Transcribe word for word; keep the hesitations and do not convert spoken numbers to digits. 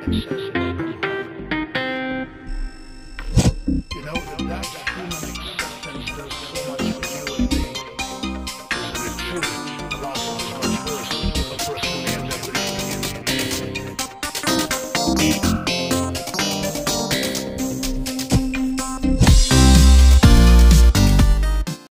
You know, that human acceptance does so much for you and me. Isn't it true?